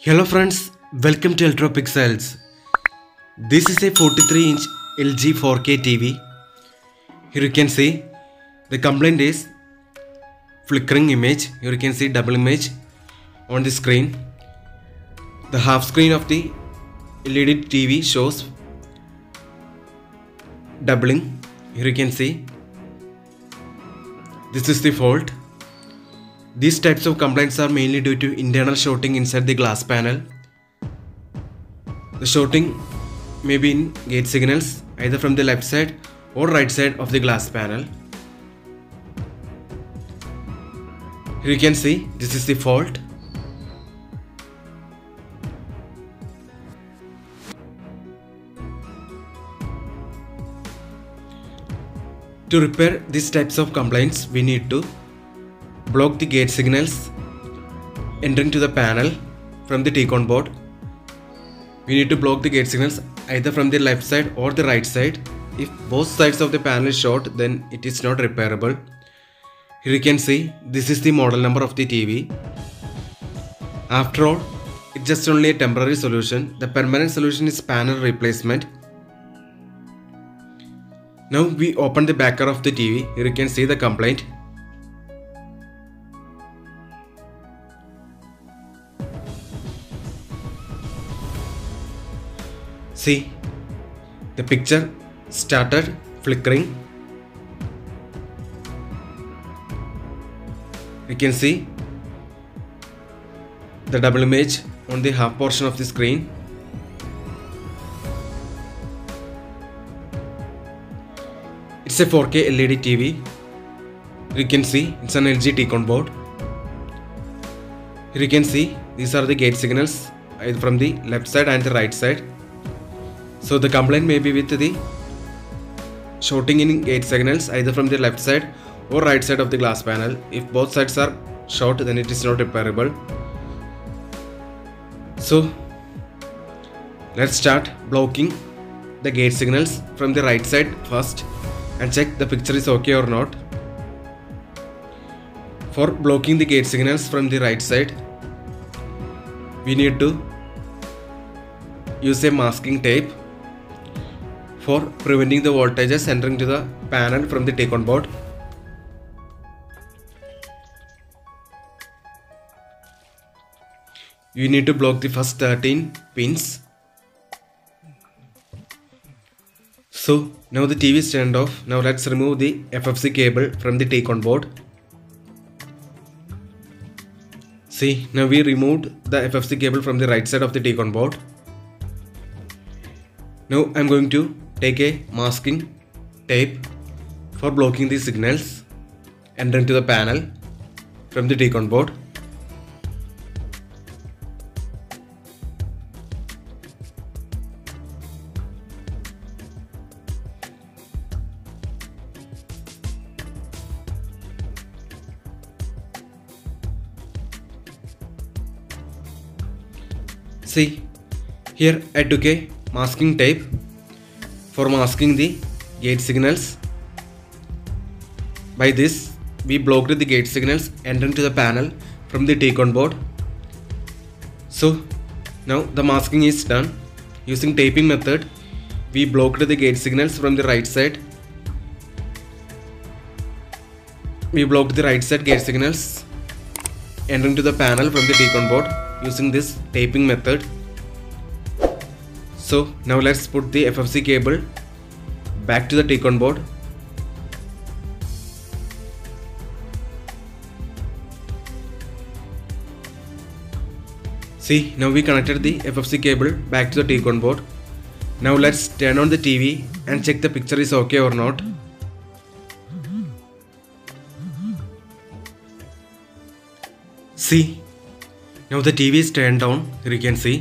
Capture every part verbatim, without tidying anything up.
Hello friends, welcome to Ultrapixels. This is a forty-three inch L G four K T V. Here you can see the complaint is flickering image. Here you can see double image on the screen. The half screen of the L E D T V shows doubling. Here you can see this is the fault. These types of complaints are mainly due to internal shorting inside the glass panel. The shorting may be in gate signals either from the left side or right side of the glass panel. Here you can see this is the fault. To repair these types of complaints, we need to block the gate signals entering to the panel from the T-con board. We need to block the gate signals either from the left side or the right side. If both sides of the panel is short, then it is not repairable. Here you can see this is the model number of the T V. After all, it's just only a temporary solution. The permanent solution is panel replacement. Now we open the backer of the T V. Here you can see the complaint. See, the picture started flickering. You can see the double image on the half portion of the screen. It's a four K L E D T V. You can see it's an L G T-con board. Here you can see these are the gate signals either from the left side and the right side. So the complaint may be with the shorting in gate signals either from the left side or right side of the glass panel. If both sides are short, then it is not repairable. So let's start blocking the gate signals from the right side first and check the picture is okay or not. For blocking the gate signals from the right side, we need to use a masking tape for preventing the voltages entering to the panel from the T-con board. You need to block the first thirteen pins. So now the T V is turned off. Now let's remove the F F C cable from the T-con board. See, now we removed the F F C cable from the right side of the T-con board. Now I am going to take a masking tape for blocking the signals entering to the panel from the T-con board. See, here I took a masking tape for masking the gate signals. By this, we blocked the gate signals entering to the panel from the T-con board. So now the masking is done. Using taping method, we blocked the gate signals from the right side. We blocked the right side gate signals entering to the panel from the T-con board using this taping method. So now let's put the F F C cable back to the T-con board. See, now we connected the F F C cable back to the T-con board. Now let's turn on the T V and check the picture is okay or not. See, now the T V is turned on. Here you can see.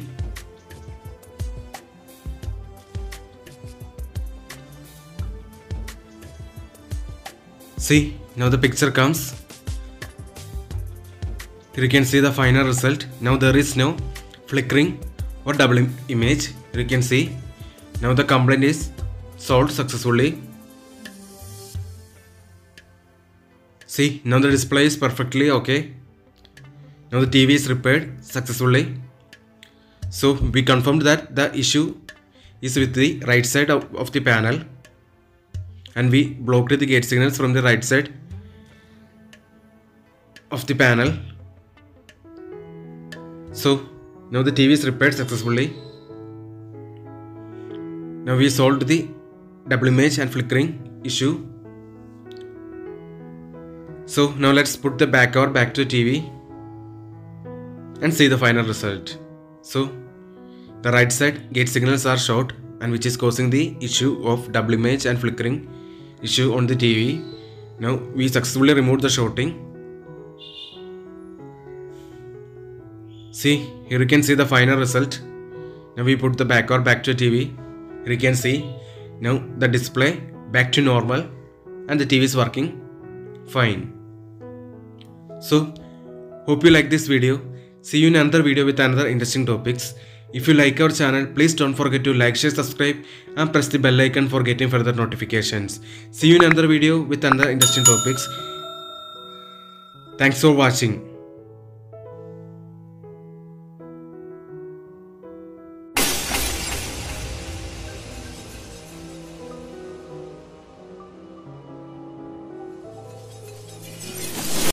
See, now the picture comes. Here you can see the final result. Now there is no flickering or double im image. Here you can see. Now the complaint is solved successfully. See, now the display is perfectly okay. Now the T V is repaired successfully. So we confirmed that the issue is with the right side of, of the panel, and we blocked the gate signals from the right side of the panel. So now the T V is repaired successfully. Now we solved the double image and flickering issue. So now let's put the back cover back to the T V and see the final result. So the right side gate signals are short, and which is causing the issue of double image and flickering issue on the T V. Now we successfully removed the shorting. See, here you can see the final result. Now we put the back cover back to the T V. Here you can see now the display back to normal and the T V is working fine. So hope you like this video. See you in another video with another interesting topics. If you like our channel, please don't forget to like, share, subscribe and press the bell icon for getting further notifications. See you in another video with another interesting topics. Thanks for watching.